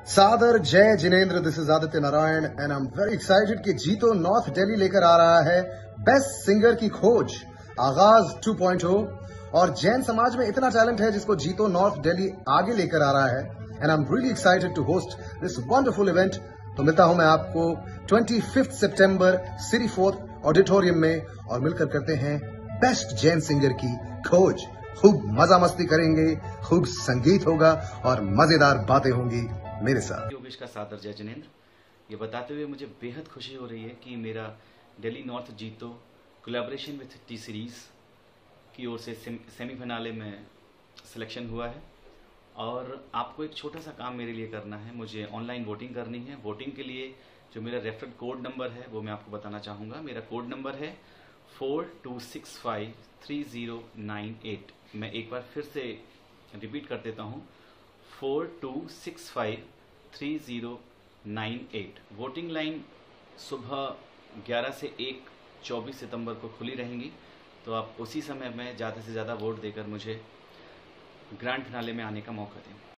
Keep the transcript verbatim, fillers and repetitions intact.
सादर जय Jinendra, this is Aditya Narayan and I am very excited कि जीतो नॉर्थ दिल्ली लेकर आ रहा है बेस्ट सिंगर की खोज आगाज टू पॉइंट ओ। और जैन समाज में इतना टैलेंट है जिसको जीतो नॉर्थ दिल्ली आगे लेकर आ रहा है and I am really excited to host this wonderful event. तो मिलता हूं मैं आपको पच्चीस सितंबर सिटी फोर्थ ऑडिटोरियम में और मिलकर करते हैं बेस्ट जैन सिंगर की खोज। खूब मजा मस्ती करेंगे, खूब संगीत होगा और मजेदार बातें होंगी मेरे साथ। योगेश का सादर जय जिनेंद्र, ये बताते हुए मुझे बेहद खुशी हो रही है कि मेरा Delhi north JITO collaboration with T series की ओर से सेमीफाइनल में सिलेक्शन हुआ है। और आपको एक छोटा सा काम मेरे लिए करना है, मुझे ऑनलाइन वोटिंग करनी है। वोटिंग के लिए जो मेरा रेफरल कोड नंबर है वो मैं आपको बताना चाहूँगा। मेरा कोड नंबर है four two six five three zero nine eight. मैं एक बार फिर से रिपीट कर देता हूँ, four two six five three zero nine eight. Voting line सुबह ग्यारह से एक चौबीस सितंबर को खुली रहेंगी, तो आप उसी समय में ज़्यादा से ज़्यादा वोट देकर मुझे ग्रैंड फिनाले में आने का मौका दें।